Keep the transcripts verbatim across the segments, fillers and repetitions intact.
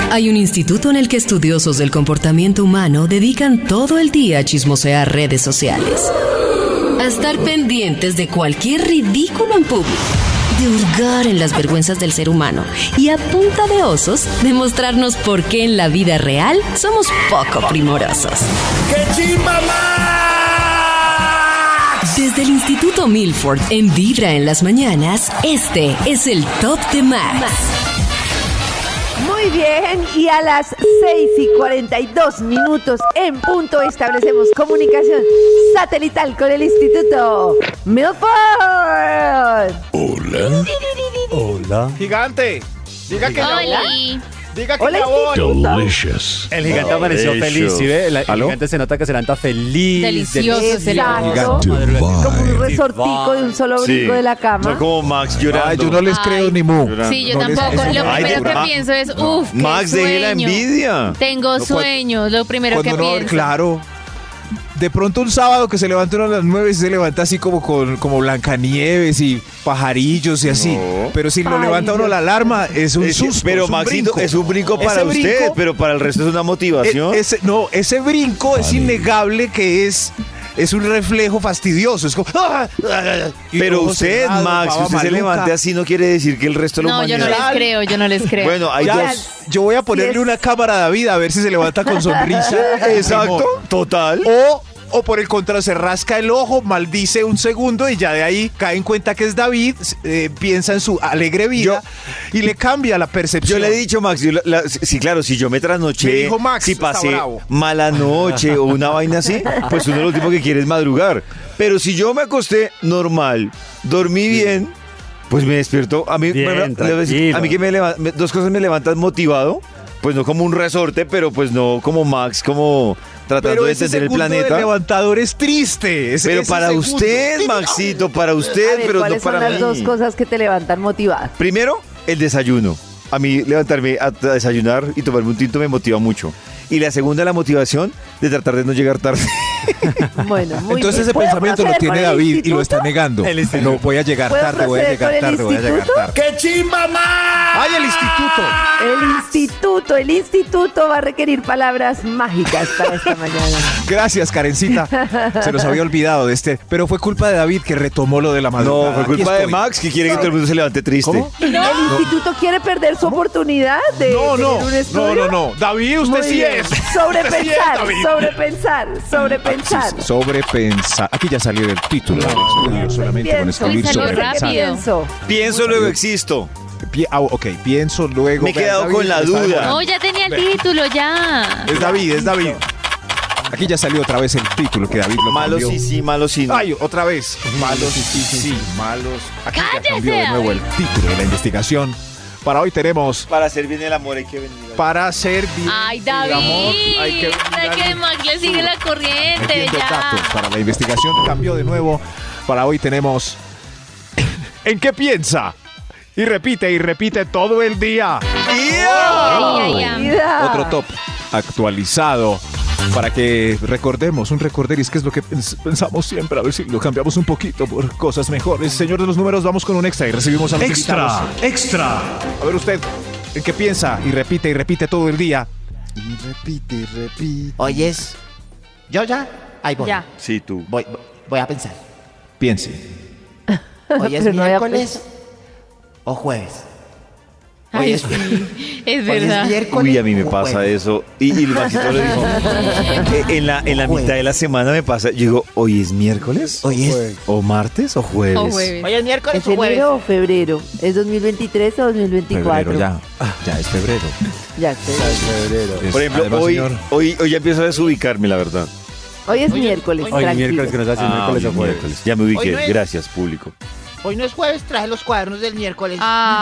Hay un instituto en el que estudiosos del comportamiento humano dedican todo el día a chismosear redes sociales, a estar pendientes de cualquier ridículo en público, de hurgar en las vergüenzas del ser humano y a punta de osos demostrarnos por qué en la vida real somos poco primorosos. ¡Qué chimba, Max! Desde el Instituto Milford en Vibra en las mañanas, este es el Top de Max. Muy bien, y a las seis y cuarenta y dos minutos en punto establecemos comunicación satelital con el Instituto Milford. Hola. Hola. Gigante, diga que Hola. la voy. Diga que Hola, la voy. Delicious. El gigante amaneció feliz, ¿sí ve? El, el ¿Aló? gigante se nota que se levanta feliz. Delicioso ese Exacto. Gigante Como un vibe. resortico de un solo brinco de la cama. No como Max llorando. Ay, yo no les Ay. creo ni mu. Sí, yo No les tampoco. creo. Lo Ay, primero de- que Ma- pienso es, uff, qué Max, deje la sueño. envidia. Tengo No, sueños, lo primero que Cuando no, pienso. claro. De pronto un sábado que se levanta uno a las nueve y se levanta así como con como Blancanieves y pajarillos y así. No. Pero si lo Pajarillos. levanta uno la alarma, es un Es- susto. pero es un Maxito, brinco. es un brinco para Ese usted, brinco- pero para el resto es una motivación. E- ese, no, ese brinco es innegable que es, es un reflejo fastidioso. Es como. ¡ah! Y pero ojos usted, cerrados, Max, baba que usted se maluca. levante así no quiere decir que el resto lo No, yo no les mañana. creo, yo no les creo. Bueno, hay Ya, dos. yo voy a ponerle Sí es. una cámara a David a ver si se levanta con sonrisa. Exacto, total. O, o por el contrario, se rasca el ojo, maldice un segundo y ya de ahí cae en cuenta que es David, eh, piensa en su alegre vida y le cambia la percepción. Yo le he dicho, Max, yo la- la- sí, claro, si yo me trasnoché, Me dijo Max, si está pasé bravo. mala noche o una vaina así, pues uno lo último que quiere es madrugar. Pero si yo me acosté normal, dormí bien, pues me despierto. A mí, Bien, bueno, le voy a decir, tranquilo. a mí que me leva- me- dos cosas me levantan motivado, pues no como un resorte, pero pues no como Max, como tratando Pero de ese entender el segundo del planeta. levantador es triste. Ese- Pero ese para segundo. usted, Maxito, para A usted, ver, pero no ¿cuáles son para las mí. dos cosas que te levantan motivada? Primero, el desayuno. A mí levantarme a a desayunar y tomarme un tinto me motiva mucho. Y la segunda, la motivación de tratar de no llegar tarde. Bueno, muy Entonces bien. ese ¿Puedo pensamiento lo proceder tiene con el David y lo instituto? está negando. El instituto. No, voy a llegar ¿Puedo tarde, voy a proceder llegar con el tarde, voy a llegar instituto? tarde. ¡Qué chimba, Max! ¡Ay, el instituto! El instituto, el instituto va a requerir palabras mágicas para esta mañana. Gracias, Karencita. Se nos había olvidado de este. Pero fue culpa de David que retomó lo de la madrugada. No, fue Aquí culpa de estoy. Max que quiere que todo el mundo se levante triste. ¿Cómo? ¿El instituto quiere perder su oportunidad de No, tener no, un no, estudio? no, no. David, usted Muy sí bien. es. Usted sí es, Sobrepensar, David. sobrepensar, sobrepensar. Sí, sobrepensar. Aquí ya salió el título del estudio solamente con Pienso. escribir Uy, salió sobrepensar. rápido. Pienso. Pienso, luego existo. Pi- ah, ok, pienso luego. Me he quedado David, con la me está duda. demorando. No, ya tenía el título, ya. Es David, es David. Aquí ya salió otra vez el título que David lo Malo cambió. sí, sí, malo sí. no. Ay, otra vez. Malos sí, sí, sí, malos. Aquí ya ¡Cállese, cambió de nuevo el título de la investigación. Para hoy tenemos Para hacer bien el amor hay que venir. para hacer bien Ay, el David. amor, hay que Ay, que Max le sigue la corriente, metiendo ya. datos para la investigación. Cambió de nuevo. Para hoy tenemos ¿en qué piensa? Y repite y repite todo el día. Ay, ay, ay. Vida. Otro top actualizado para que recordemos, un recorderis, que es lo que pens- pensamos siempre, a ver si lo cambiamos un poquito por cosas mejores. Señor de los números, vamos con un extra y recibimos a los invitados. extra. A ver usted, ¿en qué piensa? Y repite y repite todo el día. Y repite, y repite. Oyes, yo ya, ahí voy. Ya. Sí, tú. Voy, voy, voy a pensar. Piense. ¿Hoy es Pero no había miércoles o jueves? Hoy Ay, es, sí, es hoy es verdad. miércoles Uy, a mí me o pasa jueves. eso. Y, y el Maxito lo dijo. Eh, En la, en la mitad de la semana me pasa. Yo digo, ¿hoy es miércoles? Hoy es, ¿O martes o jueves? O jueves. hoy es miércoles ¿Es o jueves. enero o febrero? ¿Es dos mil veintitrés o dos mil veinticuatro? Febrero ya. Ya es febrero. Ya sé. Es- Por ejemplo, además, hoy, señor, hoy, hoy ya empiezo a desubicarme, la verdad. Hoy es miércoles, Hoy tranquilo. miércoles que nos hace Ah, miércoles hoy o es jueves. miércoles. Ya me ubiqué. Hoy no es- Gracias, público. Hoy no es jueves, traje los cuadernos del miércoles.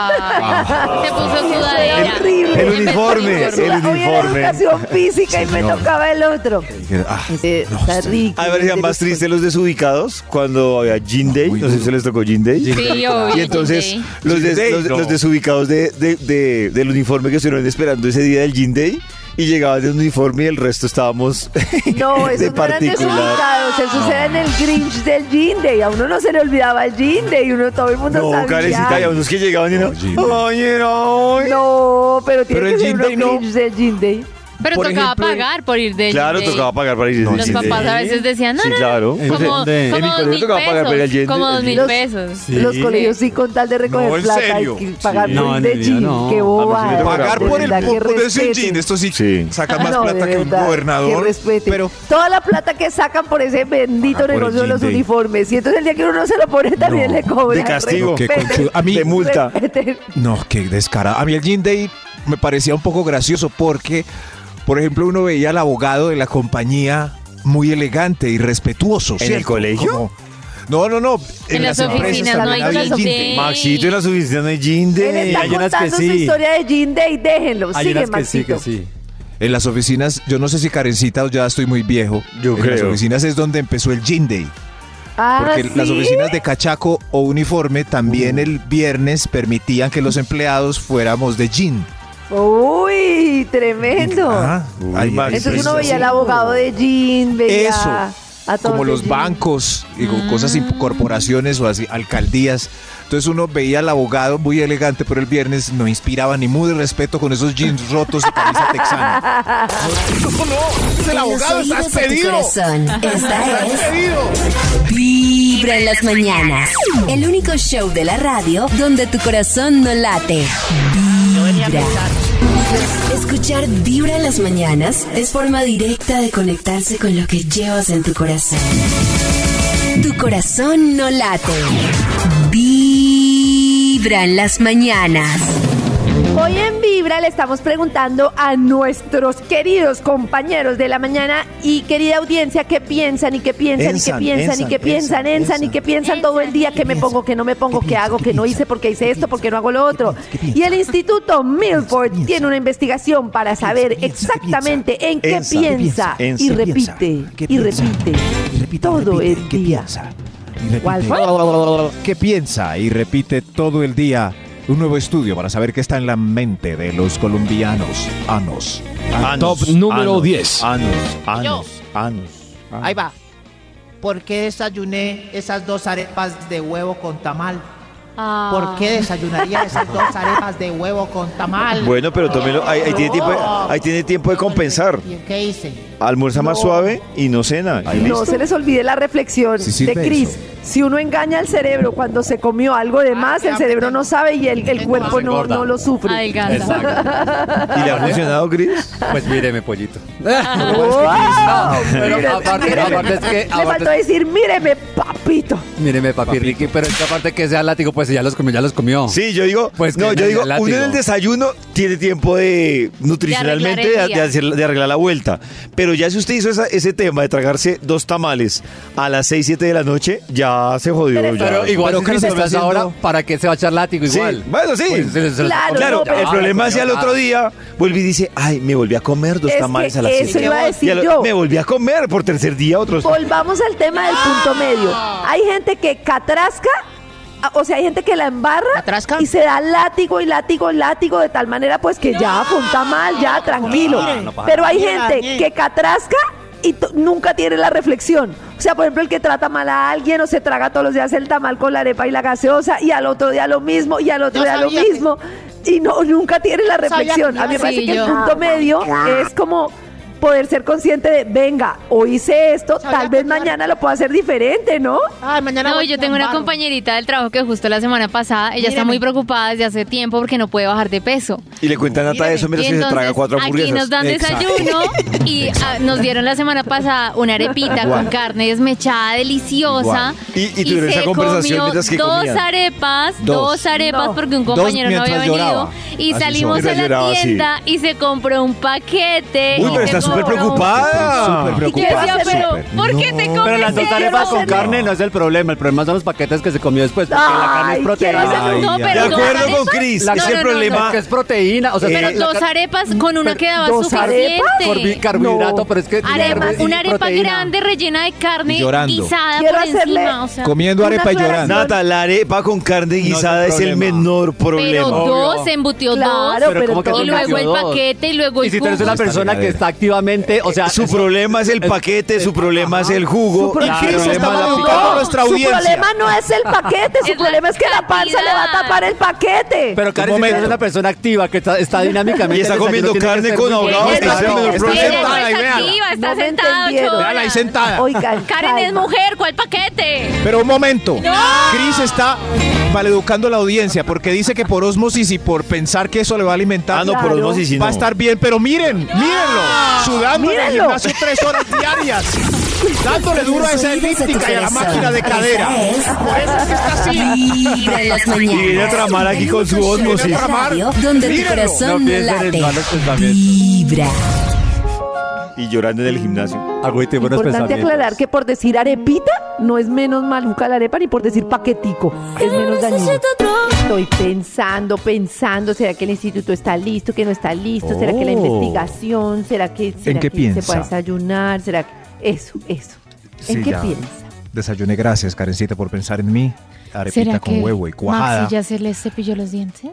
Ay, se puso Era sudadera. horrible. El uniforme, el Hoy era uniforme. educación física y me Señor. tocaba el otro. ah, Eh, no, está sí. rico. A ver, eran más tristes los desubicados cuando había Jean Day. Muy No sé si duro. se les tocó Jean Day. Sí, obvio. Y entonces Jean los, des- Jean Day, los- no. los desubicados de, de- de- del uniforme que estuvieron esperando ese día del Jean Day y llegaban de uniforme y el resto estábamos No, de esos no eran particular. desubicados, esos eran el Grinch del Jean Day. A uno no se le olvidaba el Jean Day, uno todo el mundo No, sabía. carecita, y a unos que llegaban y no. Jean Day. Ay, era hoy. No, No, pero tiene Pero el que ser Gin uno Day no. cringe del Gin Day. Pero Por tocaba ejemplo, pagar por ir de Claro, Gin Day. tocaba pagar para ir. Los papás a veces decían, no, Sí, no, claro. no, como, ¿Dónde? como En mi dos colegio mil tocaba pagar para ir al pesos, Gin como Day. dos mil Los- pesos. Sí. Los colegios sí con tal de recoger No, ¿en plata serio? y que pagar Sí. por No, ir de en mi Gin. vida no. Qué A mí boba. sí me tocaba Pagar de por el verdad, que poco de ese respeten. gin, esto sí, Sí. saca más No, plata de que un verdad, gobernador. que respeten. Pero toda la plata que sacan por ese bendito Pagar por el negocio de Gin los Day. uniformes. Y entonces el día que uno no se lo pone también No, le cobran. de castigo. Qué Respeten, conchudo. A mí- De multa. respeten. no, qué descarado. A mí el Gin Day me parecía un poco gracioso porque, por ejemplo, uno veía al abogado de la compañía muy elegante y respetuoso. ¿En ¿cierto? el colegio? Como- no, no, no. En las empresas oficinas no también hay había Gin Gin Day. Day. Maxito, en la oficina no hay Gin Él Day. está hay unas que contando su sí. historia de Gin Day, déjenlo. Hay Sigue, unas que sí, Maxito. que sí. En las oficinas, yo no sé si Karencita o ya estoy muy viejo. Yo en las creo. oficinas es donde empezó el Gin Day. Ah, Porque las ¿sí? oficinas de cachaco o uniforme también el viernes permitían que los empleados fuéramos de gin. Uy, tremendo. Ah, Uy, ay, Max, Entonces eso uno veía sí. al abogado de Gin, veía Eso, a todos como de los Gin. bancos, digo, cosas, imp- corporaciones o así, alcaldías. Entonces uno veía al abogado muy elegante, pero el viernes no inspiraba ni mood de respeto con esos jeans rotos y camisa texana. No, no, es el abogado, En los estás oídos de tu pedido. corazón, esta es Pedido. Vibra en las mañanas. El único show de la radio donde tu corazón no late. Vibra. Escuchar Vibra en las mañanas es forma directa de conectarse con lo que llevas en tu corazón. Tu corazón no late. Vibra en las mañanas. Hoy en Vibra le estamos preguntando a nuestros queridos compañeros de la mañana y querida audiencia qué piensan y qué piensan Ensan, y qué piensan ensan, y qué piensan, ensan, ensan y qué piensan todo el día, que me pongo, que no me pongo, que hago, que no hice, porque hice esto, porque no hago lo otro. Y el Instituto Milford tiene una investigación para saber exactamente en qué Ensan, piensa ensan, y repite y repite todo el día. ¿Cuál fue? ¿Qué piensa y repite todo el día? Un nuevo estudio para saber qué está en la mente de los colombianos. Anos. Anos, Top número anos, diez. Anos, anos, anos. Ahí va. ¿Por qué desayuné esas dos arepas de huevo con tamal? Ah. ¿Por qué desayunaría esas dos arepas de huevo con tamal? Bueno, pero tómelo, ahí, ahí tiene tiempo, de- ahí tiene tiempo de compensar. ¿Y qué hice? Almuerza más suave y no cena. ¿Y No listo? se les olvide la reflexión Sí sirve de Cris. eso. Si uno engaña al cerebro cuando se comió algo de más, el cerebro no sabe y el, el cuerpo no, engorda. no lo sufre. Adelgaza. Exacto. ¿Y le ha funcionado, Cris? Pues míreme, pollito. ¡Wow! Pero Míreme, aparte, míreme. aparte es que... Le faltó Aparte, decir, míreme, papito. míreme, papi Ricky, pero es que aparte que sea látigo, pues ya los comió, ya los comió. Sí, yo digo, Pues no, que yo no, digo, ya látigo. uno en el desayuno tiene tiempo de nutricionalmente De de, arreglar el de día. hacer- de arreglar la vuelta. Pero ya si usted hizo esa- ese tema de tragarse dos tamales a las seis, siete de la noche, ya se jodió. Pero- ya. Pero igual Pero si ¿qué se se está está ahora, haciendo? ¿para qué se va a echar látigo Sí, igual? bueno, sí. Pues, se- se- se- Claro, Claro, no, pero- el problema es si al comió otro nada. día vuelve y dice, ay, me volví a comer dos Es tamales que a las eso seis. iba a Y decir al- yo. Me volví a comer por tercer día otros. Volvamos al tema del punto medio. Hay gente que catrasca, a- o sea, hay gente que la embarra ¿Catrasca? y se da látigo y látigo y látigo de tal manera pues que ya fue un tamal, ya tranquilo. no pasa Pero hay nada. gente que catrasca y t- nunca tiene la reflexión. O sea, por ejemplo, el que trata mal a alguien o se traga todos los días el tamal con la arepa y la gaseosa y al otro día lo mismo y al otro Yo día lo sabía que- mismo y no nunca tiene la Sabía reflexión. que A mí me iba a parece decir que el yo. punto medio es como poder ser consciente de, venga, hoy hice esto, Sabía tal vez que iba a- mañana lo puedo hacer diferente, ¿no? Ay, mañana No, voy yo a tengo una embarro. compañerita del trabajo que justo la semana pasada, ella está Míreme. muy preocupada desde hace tiempo porque no puede bajar de peso. Y le cuentan a Nata eso mientras Y que se traga cuatro aquí hamburguesas. nos dan Exacto. desayuno y ah, nos dieron la semana pasada una arepita Igual. con carne desmechada, deliciosa. Igual. Y- y tuvieron esa se conversación comió mientras que dos comían. arepas, Dos. dos, arepas No. porque un Dos compañero no había mientras venido. lloraba. Y Así salimos son. a la Mientras lloraba, sí. tienda y se compró un paquete. Uy, y pero se está súper compró- preocupada. Súper Y yo decía, preocupada. pero Súper. ¿por qué te No. comes Pero las dos eso? arepas con hacerlo. carne no es el problema. El problema son los paquetes que se comió después. Porque la carne Ay, es proteína. quiero hacer- Ay, No, ay. pero De dos acuerdo con arepas. Cris, La- es no, el no, no, problema. Que es proteína. O sea, Pero la dos car- arepas con una pero- quedaba ¿dos suficiente. arepas? Por carbohidrato, No. pero es que... Arepa, y una arepa proteína. grande rellena de carne Y llorando. guisada Quiero por hacerle- encima. O sea, Comiendo Una arepa y aclaración. llorando. Nata, la arepa con carne guisada es el problema. menor pero problema. Obvio. dos, se embutió Claro, dos. pero ¿cómo que todo Y se luego el embutió dos? paquete y luego el Y si tú eres jugo. una persona que está activamente, o sea, Su eso- problema es el paquete, su problema es el jugo. Su pro- y Claro, que Cris no le está manda maleducando pica- a nuestra Su audiencia. problema no es el paquete, su Es la problema es que la panza le va a cantidad. tapar el paquete. Pero Karen, si tú momento. eres una persona activa que está, está dinámicamente... Y está el desayuno comiendo tiene que carne ser con muy- ahogado, Ella está no, haciendo el está problema. Ella no sentada y es véala. activa, está No me sentada entendieron. ocho Véala ahí horas. sentada. Oigan, Karen es calma. mujer, ¿cuál paquete? Pero un momento. Cris está maleducando a la audiencia porque dice que por osmosis y por pensar que eso le va a alimentar. Ah, no, por Claro. osmosis sí Va a no. estar bien, pero miren, mírenlo, sudando en el Mírenlo. gimnasio tres horas diarias, dándole duro a esa elíptica y a la máquina de cadera. Por eso es que está así. Vibra en las Y viene a mañanas. tramar aquí con su osmosis. Viene a tramar. Radio, donde tu Mírenlo. corazón No piensen en late. malos pensamientos. Vibra. Y llorando en el gimnasio. Agüite, buenos Importante pensamientos. aclarar que por decir arepita no es menos maluca la arepa ni por decir paquetico es menos dañino. Estoy pensando, pensando, ¿será que el instituto está listo, que no está listo? ¿Será que la Oh. investigación? ¿Será que, será qué que piensa? se puede desayunar? ¿Será que... Eso, eso. ¿En Sí, qué ya. piensa? Desayuné, gracias, Karencita, por pensar en mí. Arepita ¿Será con que huevo y cuajada. Maxi ya se le cepilló los dientes?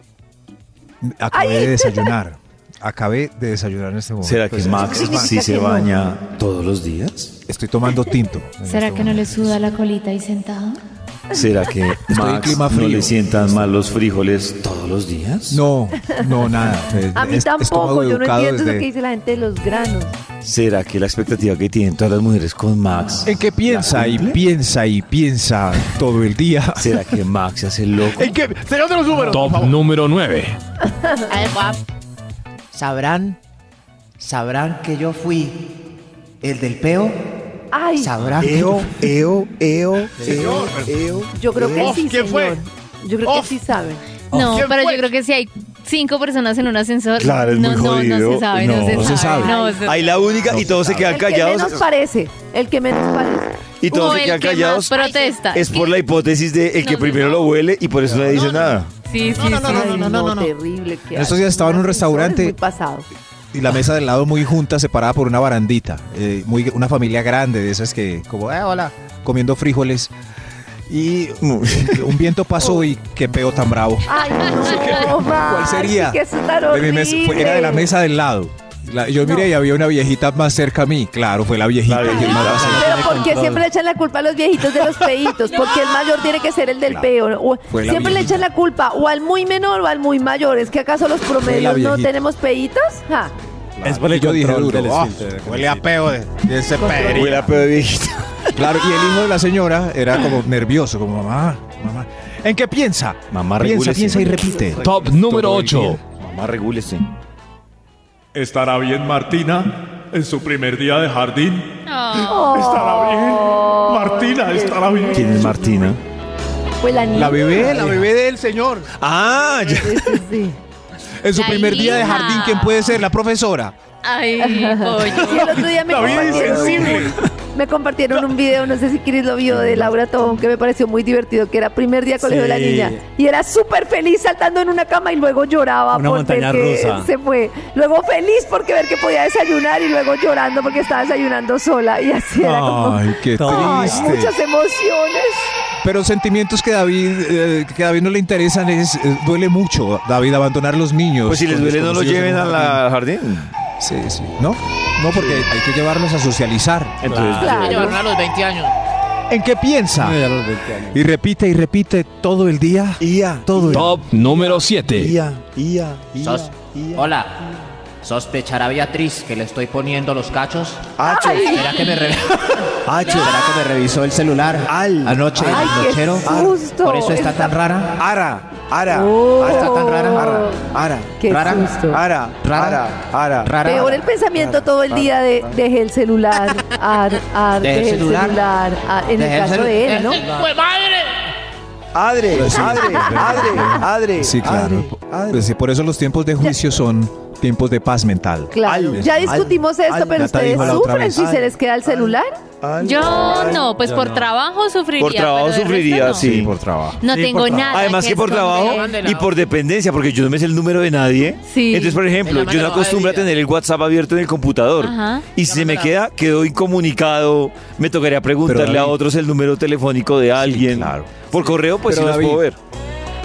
Acabé de desayunar. Acabé de desayunar en este momento. ¿Será que Pues, Max significa sí se que no. baña todos los días? Estoy tomando tinto. en ¿Será este que no le momento. suda la colita ahí sentado? ¿Será que en Max clima no frío. le sientan mal los frijoles todos los días? No, no, nada. Eh, A mí es- tampoco, estómago yo no educado entiendo desde- eso que dice la gente de los granos. ¿Será que la expectativa que tienen todas las mujeres con Max? ¿En qué piensa la y cumple? piensa y piensa todo el día? ¿Será que Max se hace loco? ¿En qué? Señor de los números. por Top favor. número nueve. A ver, guap. Sabrán, sabrán que yo fui el del peo. Ay, Sabrán. Eo, eo, eo, eo, eo. yo creo que Off, sí, ¿quién señor. fue? Yo creo Off. que sí saben. No, ¿Quién pero fue? yo creo que si hay cinco personas en un ascensor, Claro, es no, muy no, jodido. no se sabe, no, No, se, no se sabe. sabe. No, se- Ahí la única y todos se quedan El que callados. menos parece, el que menos parece. Y todos O se el quedan que más callados. protesta. Es por la hipótesis de el que No, no, primero no. lo huele y por eso no le dice nada. Sí, sí, No, no, no, sí. no, no, no, no, no. Terrible que En estos hay. días estaba en un Ascensor es restaurante. Muy pasado. Y la mesa del lado muy junta, separada por una barandita. Eh, muy, una familia grande de esas que, como, eh, hola, comiendo frijoles. Y un, un viento pasó y qué peo tan bravo. Ay, no, ¿Cuál sería? Que eso es tan De mi mesa- fue- era de la horrible. mesa del lado. La- yo miré No. y había una viejita más cerca a mí. Claro, fue la viejita. La que viejita. más la cerca. Pero ¿por qué siempre le echan la culpa a los viejitos de los peitos? Porque el mayor tiene que ser el del Claro. peo. O- Fue la siempre le viejita. echan la culpa o al muy menor o al muy mayor. ¿Es que acaso los promedios no viejita. tenemos peitos? Ja. Es por el Yo dije control duro, del "Ah, esfínter. Huele a peo de, de ese pedrito. Huele a pedo de viejita. Claro, y el hijo de la señora era como nervioso, como mamá, mamá. ¿En qué piensa? Mamá, piensa, regúlese. piensa y repite. Top número Todo el ocho. día. Mamá, regúlese. ¿Estará bien Martina en su primer día de jardín? Oh. ¿Estará bien? Martina, ¿estará bien? ¿Quién es Martina? Fue la niña. La bebé, la bebé del señor. Ah, ya. Sí, sí, sí. En su La primer día de hija. jardín, ¿quién puede ser? La profesora. Ay, Sí, pollo. el otro día me La vida compartieron, insensible. un, me compartieron un video, no sé si Chris lo vio, de Laura Tobón, que me pareció muy divertido, que era primer día colegio de la Sí. niña. Y era súper feliz saltando en una cama y luego lloraba Una por ver montaña que rusa. se fue. Luego feliz porque ver que podía desayunar y luego llorando porque estaba desayunando sola. Y así era como... Ay, qué Ay, triste. muchas emociones. Pero sentimientos que David, eh, que a David no le interesan es, eh, duele mucho, David, abandonar a los niños. Pues si les con duele, no lo desconocidos lleven en a un la jardín. jardín. Sí, sí. ¿No? No, porque hay que llevarlos a socializar. Entonces, Claro. Llevaron a los veinte años. ¿En qué piensa? No, ya los veinte años. Y repite y repite todo el día. Ia, Todo el Top número siete. ia, ia, ia, Sos- ia. Hola. ¿Sospechará Beatriz que le estoy poniendo los cachos? Acho, ¿Será que me, re- acho, ¿Será que me revisó el celular Al. anoche en Ay, el qué nochero? susto. Por eso está tan rara. ara, ara, Oh. ara, Está tan rara. ara, ara, Qué Rara. susto. ara, Rara. ara, ara. Rara. Peor el pensamiento todo el día de dejé el celular, ar, ar, ¿Dejé el dejé el celular? celular, ar, en el Dejé el caso celu- de él, ¿no? Adre, adre, adre, adre. Sí, claro. adre, adre. Pues sí, por eso los tiempos de juicio son tiempos de paz mental. Claro, Al- ya al- discutimos esto, al- pero Nata ustedes dijo la otra sufren vez. si se Al- les queda el celular. Al- Yo al- no, pues Yo por no. trabajo sufriría. Por trabajo pero de sufriría, resto sí. Sí, por trabajo. No, no Sí, tengo por trabajo. nada. Además que por trabajo esconder. y por dependencia, porque yo no me sé el número de nadie. Sí. Entonces, por ejemplo, Ella me yo lo no baja de acostumbro a vida. tener el WhatsApp abierto en el computador. Ajá. Y si se me queda, quedo incomunicado. Me tocaría preguntarle a David- otros el número telefónico de alguien. claro. Por correo, pues Pero sí los David- puedo ver.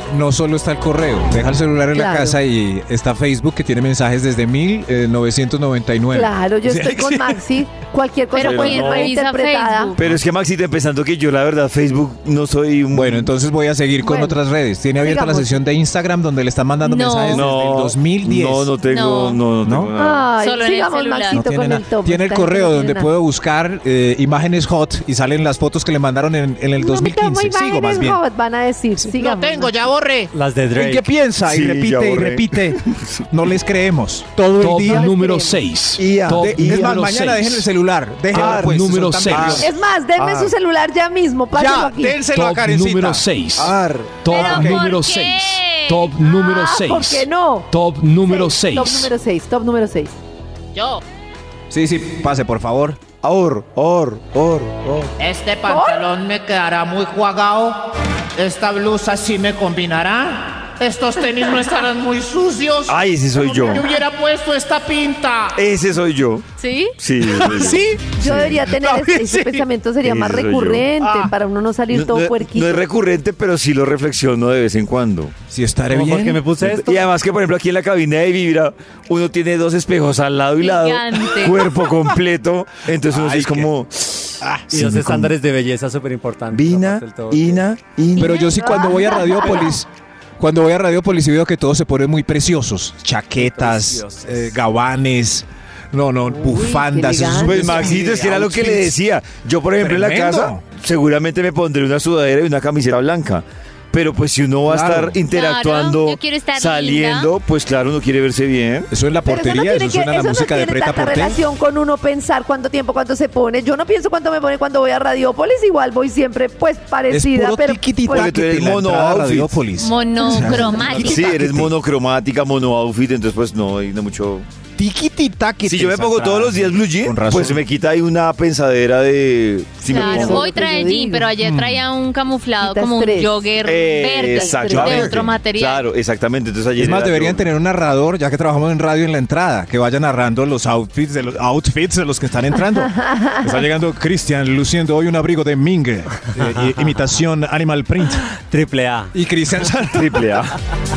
no solo está el correo, deja el celular en Claro. la casa y está Facebook que tiene mensajes desde mil novecientos noventa y nueve. Claro, yo Sí, estoy con sí. Maxi. Cualquier cosa Pero puede ¿quién ser revisa interpretada. Facebook? Pero es que Maxito, empezando que yo la verdad Facebook no soy un... Bueno, entonces voy a seguir con Bueno, otras redes. Tiene abierta sigamos. la sesión de Instagram donde le están mandando No. mensajes desde el dos mil diez. No, no tengo, No. no, no, ¿No? tengo nada. Ay, Solo en el sigamos, celular. Maxito, No tiene con nada. el top. Tiene el Esta gente correo no donde tiene puedo buscar eh, imágenes hot y salen las fotos que le mandaron en, en el nada. dos mil No me quince. tomo Sigo más imágenes bien. hot, van a decir. Sigamos. Lo tengo, ya borré. Las de ¿En qué Drake. piensa? Sí, y ya repite y borré. repite. No les creemos. Todo Top el día. número seis. Ia. Top De- es más, número mañana seis. dejen el celular. Déjenlo Top pues, número son tan seis. nerviosos. Es más, denme Ah. su celular ya mismo. Pásenlo Ya, aquí. dénselo a Top Karencita. número seis. Ar. Top ¿Pero número por seis. qué? Top número Ah, seis. ¿por qué no? Top número Seis, Top seis. número seis. Top número seis. Yo. Sí, sí, pase, por favor. Or, or, or, or. Este pantalón me quedará muy jugado. Esta blusa sí me combinará. Estos tenis no estarán muy sucios. Ay, ese soy yo. Yo hubiera puesto esta pinta. Ese soy yo. ¿Sí? Sí. ese soy yo. ¿Sí? Yo debería tener David, ese, ese sí. pensamiento sería Ese más soy yo. recurrente Ah. para uno no salir No, todo no- puerquito. no es recurrente, pero sí lo reflexiono de vez en cuando. Si estaré ¿Cómo bien. por qué me puse esto? Y además que, por ejemplo, aquí en la cabina de Vibra, uno tiene dos espejos al lado y lado, Gigante. cuerpo completo. Entonces uno sí Ay, es como... Ah, Y sí los me estándares de belleza súper importantes. Vina, Ina, Ina. Pero yo sí cuando voy a Radiópolis, cuando voy a Radiópolis y veo que todos se ponen muy preciosos. Chaquetas, Preciosos. eh, gabanes, no, no, bufandas. qué esos- Pues elegante. Maxito, es que era lo que le outfits. decía. Yo, por ejemplo, en la Tremendo. casa, seguramente me pondré una sudadera y una camiseta blanca. Pero pues si uno va a Claro. estar interactuando, Claro, yo quiero estar saliendo, linda. pues claro, uno quiere verse bien. Eso es la Pero portería, eso, tiene que- suena a la eso no música de tiene Preta tanta Porter. relación con uno pensar cuánto tiempo, cuánto se pone. Yo no pienso cuánto me pone cuando voy a Radiópolis, igual voy siempre pues Es parecida, puro pero tiquititaque pues, Porque tú eres la mono entrada a outfit. Radiópolis. Monocromática. Sí, eres monocromática, mono outfit, entonces pues no hay no mucho... Tiquititaque. Si yo me esa pongo entrada. todos los días blue jean, Con razón. pues se me quita ahí una pensadera de... si me Claro, pongo- hoy trae Eso es lo que yo jean, digo. pero ayer traía un camuflado Quita como un estrés. jogger Eh, verde de exactamente. otro material. Claro, exactamente. Entonces ayer Es más, era deberían yo- tener un narrador, ya que trabajamos en radio en la entrada, que vaya narrando los outfits de los outfits de los que están entrando. Está llegando Cristian luciendo hoy un abrigo de Mingue, eh, i- imitación Animal Print. Triple A. Y Cristian sale. Triple A.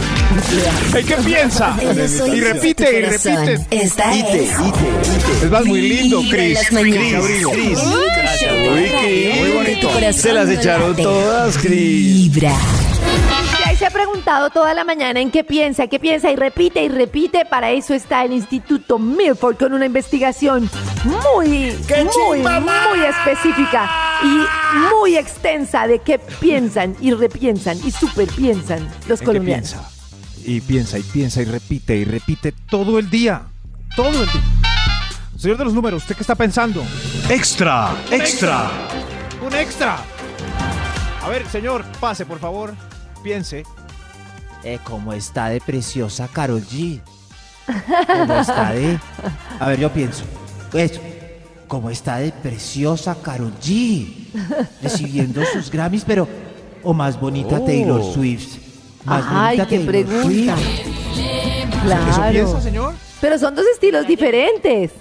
¿Y qué piensa? Los oídos Y de repite, tu y corazón. repite. Esta es Es más, muy lindo, Vibra en Cris. las mañanas. Qué abrigo. Cris. Uy, Cris. muy bonito. Se las echaron todas, Cris. Vibra. Y ahí se ha preguntado toda la mañana en qué piensa, qué piensa y repite y repite. Para eso está el Instituto Milford con una investigación muy, muy, muy específica y muy extensa de qué piensan y repiensan y superpiensan los ¿En qué colombianos. piensa? Y piensa, y piensa, y repite, y repite todo el día. Todo el día. Señor de los números, ¿usted qué está pensando? Extra, extra. ¡Un extra! A ver, señor, pase, por favor. Piense. Eh, ¿Cómo está de preciosa Karol G? ¿Cómo está de...? A ver, yo pienso. Eso. ¿Cómo está de preciosa Karol G? Recibiendo sus Grammys, pero... O más bonita Oh. Taylor Swift. Más Ay, bonita qué Taylor pregunta. Swift. ¿Eso piensa, Claro. señor? Pero son dos estilos diferentes.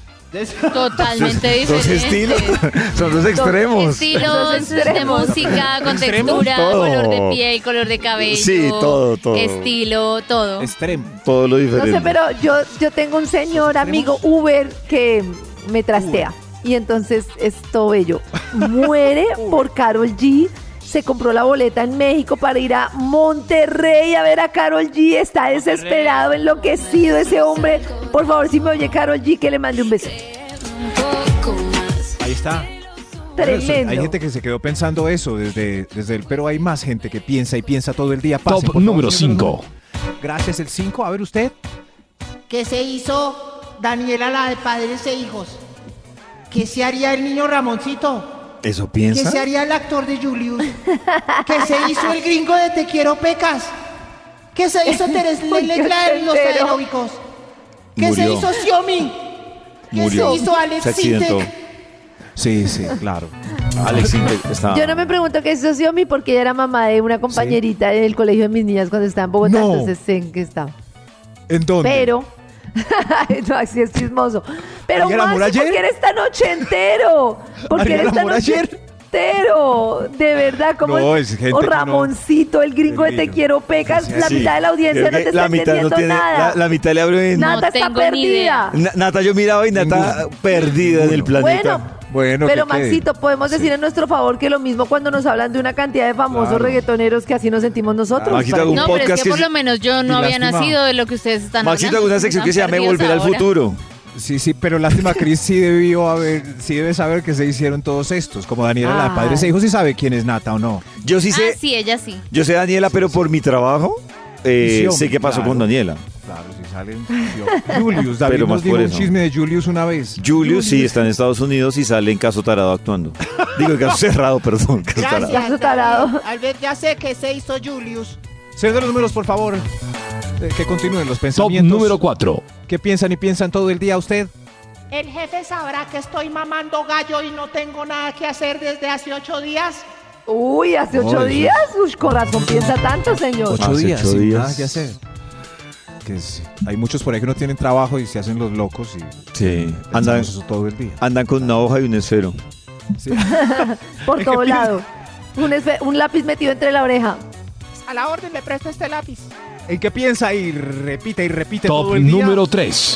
Totalmente Dos estilos. diferente. Son dos extremos. Estilos de Extremos. música, con Extremos, textura, todo. color de piel, color de cabello. Sí, todo, todo. Estilo, todo. Extremo. Todo lo No diferente. sé, pero yo, yo tengo un señor amigo Uber que me trastea. Y entonces es todo bello. Muere por Karol G. Se compró la boleta en México para ir a Monterrey a ver a Karol G. Está desesperado, enloquecido ese hombre. Por favor, si me oye Karol G, que le mande un beso. Ahí está. Bueno, eso- Tremendo. hay gente que se quedó pensando eso desde, desde el... Pero hay más gente que piensa y piensa todo el día. Pase, Top por favor, número señor de los cinco. números. Gracias, el cinco. A ver, usted. ¿Qué se hizo Daniela, la de padres e hijos? ¿Qué se haría el niño Ramoncito? ¿Eso ¿Qué piensa? se haría el actor de Julius? ¿Qué se hizo el gringo de Te Quiero Pecas? ¿Qué se hizo Teres Uy, qué Leclerc en Los entero. Aeróbicos? ¿Qué se Murió. hizo Xiomi? ¿Qué Murió. se hizo Alex Se accidentó. Sintek? Sí, sí, claro. Alex Sintek está... Yo no me pregunto qué hizo Xiomi porque ella era mamá de una compañerita del colegio de mis niñas cuando estaba en Bogotá, No. entonces sé en qué estaba. ¿En dónde? Pero, no, así es chismoso. Pero ¿Ariel Amor Maxi, ¿por ayer? qué eres tan noche entero? ¿Por qué ¿Ariel eres tan Amor noche? ayer? embustero. De verdad, como No, es, es gente o que no- Ramoncito, el gringo de Te Divino. Quiero Pecas, la Sí. mitad de la audiencia Creo no que te está la mitad no entendiendo tiene, nada. la, la mitad le abro en... Nata está tengo ni idea. perdida. Na- Nata, yo miraba y Nata perdida en el planeta. Bueno, Bueno, pero ¿qué quede? Maxito, podemos decir en nuestro favor que lo mismo cuando nos hablan de una cantidad de famosos Claro. reggaetoneros que así nos sentimos nosotros. Maxito, ¿Para hago qué? un No, pero es podcast que que por es- lo menos yo no y había lástima. nacido de lo que ustedes están Maxito, hablando. hago una sección que se Están llama perdidos Volver al ahora. futuro. Sí, sí, pero lástima, Cris sí debió haber, sí debe saber que se hicieron todos estos. Como Daniela, la de Padres e Ay. Hijos, sí sabe quién es Nata o no. Yo sí Ah, sé, sí, ella sí. yo sé Daniela, pero por mi trabajo eh, Sí, hombre, sé qué pasó claro. con Daniela. Claro, si salen. Julius, David Pero nos más dijo por un eso. chisme de Julius una vez. Julius sí está en Estados Unidos y sale en Caso Tarado actuando. Digo, en Caso Cerrado, perdón. Caso Tarado. Ya Gracias, se tarado. David. Albert, ya sé que se hizo Julius. Señor de los números, por favor, eh, que continúen los Top pensamientos. número cuatro. ¿Qué piensan y piensan todo el día usted? El jefe sabrá que estoy mamando gallo y no tengo nada que hacer desde hace ocho días. Uy, hace ocho Ay, días. Uy, corazón piensa tanto, señor. Ocho Hace días, ocho sin días. nada que hacer. Que es- hay muchos por ahí que no tienen trabajo y se hacen los locos y Sí, pensamos andan, eso todo el día. andan con una hoja y un esfero. Sí. Por todo lado. Un, esfe- un lápiz metido entre la oreja. A la orden le presto este lápiz. El que piensa y repite y repite Top todo el día. número tres.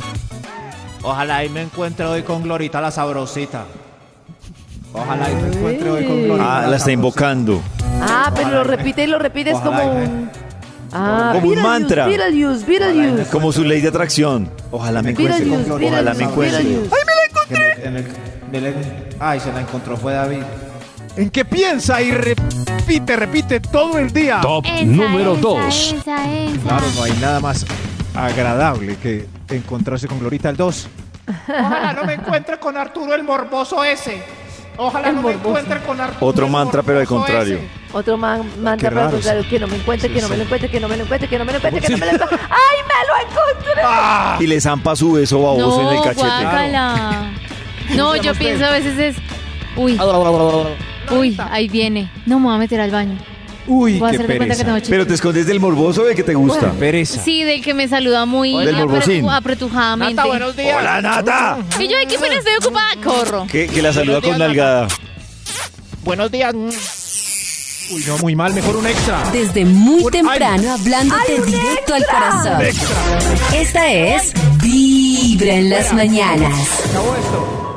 Ojalá ahí me encuentre hoy con Glorita la sabrosita. Ojalá ahí me encuentre hoy con Uy. Glorita. Ah, la está sabrosita. invocando. Ah, pero lo repite y lo repite, es Ojalá como y me- un... Ah, Como un Beetlejuice, mantra. Beetlejuice, Beetlejuice. Como su ley de atracción. Ojalá me encuentre. Beetlejuice, con- Ojalá me Beetlejuice, encuentre. Beetlejuice. Que me- en el- me le- Ay, se la encontró, fue David. En que piensa y repite, repite todo el día. Top Esa, número esa, dos. Esa, esa. Claro, no hay nada más agradable que encontrarse con Glorita el dos. Ojalá no me encuentre con Arturo el morboso ese. Ojalá El no me morboso. encuentre con Arturo Otro el mantra, pero al morboso contrario. ese. Otro man, mantra Qué para raro, contrario, sí. que no me encuentre, Sí, que no sí. me lo encuentre, que no me lo encuentre, que no me lo encuentre, que no me lo encuentre. ¡Ay, me lo encontré! Y le zampa su beso baboso No, en el cachete. guácala. No, yo pienso a veces es... Uy, uy, ahí viene. No me voy a meter al baño. Uy, Voy a qué hacer de cuenta que pereza. tengo Pero te chichis. escondes del morboso de que te gusta. Pereza. Sí, del que me saluda muy Del morbosín. apretu- apretujadamente. Nata, buenos días. ¡Hola, Nata! Y yo aquí apenas estoy ocupada, corro. Que, que la saluda con Buenos días, nalgada. Buenos días. Uy, no, muy mal, mejor un extra. Desde muy Un- temprano hablándote directo al corazón. Esta es Vibra en las mañanas. Acabó esto.